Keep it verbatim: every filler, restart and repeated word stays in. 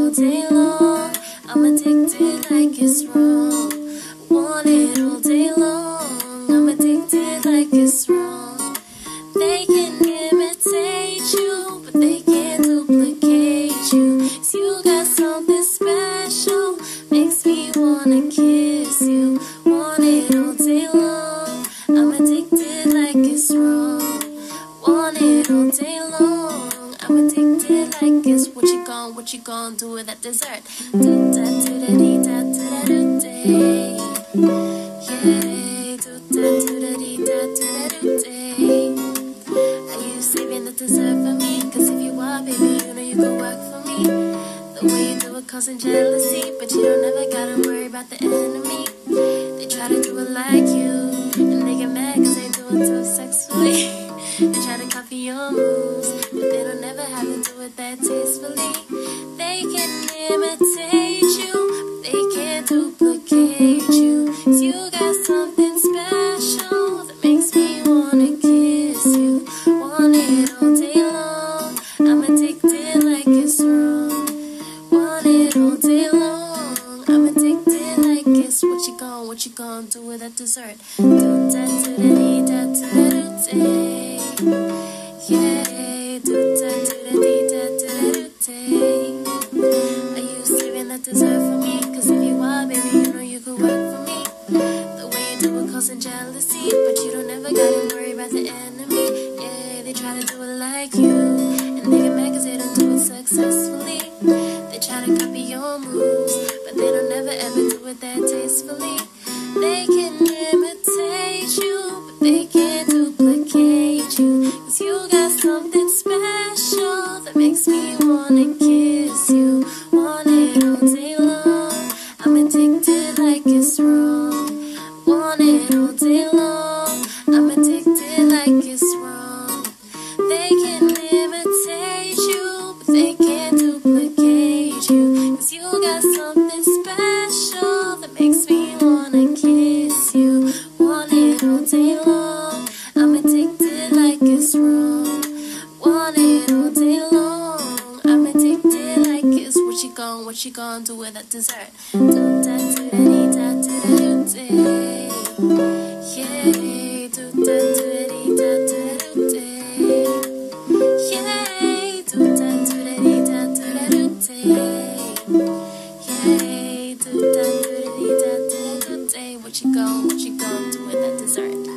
all day long. I'm addicted like it's wrong. Want it all day long. I'm addicted like it's wrong. They can imitate you, but they can't duplicate you. 'Cause you got something special, makes me wanna kiss you. Want it all day long. I'm addicted like it's wrong. Want it all day long. I'm addicted like it's what you gon' what you gon' do with that dessert? Do da do da dee da do da do day. Yeah, do da do da dee da do da do day. Are you saving the dessert for me? 'Cause if you are, baby, you know you can work for me. The way you do it causing jealousy, but you don't ever gotta worry about the enemy. They try to do it like you, and they get mad 'cause they do it too sexually. They try to copy your moves, but they don't ever have to do it that tastefully. They can imitate you, but they can't duplicate you. 'Cause you got something special that makes me wanna kiss you. Want it all day long. I'm addicted like it's wrong. Want it all day long. I'm addicted like it's what you gon' what you gon' do with that dessert? Do da do da dee da do da do day. Yeah, do da do da dee da do da do day. Are you saving that dessert for me? 'Cause if you are, baby, you know you could work for me. The way you do it causing jealousy, but you don't ever gotta worry about the enemy. Yeah, they try to do it like you, and they get mad 'cause they don't do it successfully. They try to copy your moves, but they don't ever ever do it that tastefully. They can imitate you, but they can't duplicate you. 'Cause you got something special that makes me wanna kiss you. Want it all day long. I'm addicted like it's wrong. Want it all day long. I'm addicted like it's wrong. They can imitate you, but they can't duplicate you. 'Cause you got something special that makes me wanna kiss you. Want it all day long. I'm addicted like it's wrong. Want it all day long. I'm addicted like it's what you gon' what you gon' do with that dessert? Do da do da dee da do da do day. Yeah, do da do da dee da do da do day. Yeah, do da do da dee da do da do day. Yeah, do da do da dee da do da do day. What you gon' what you gon' do with that dessert?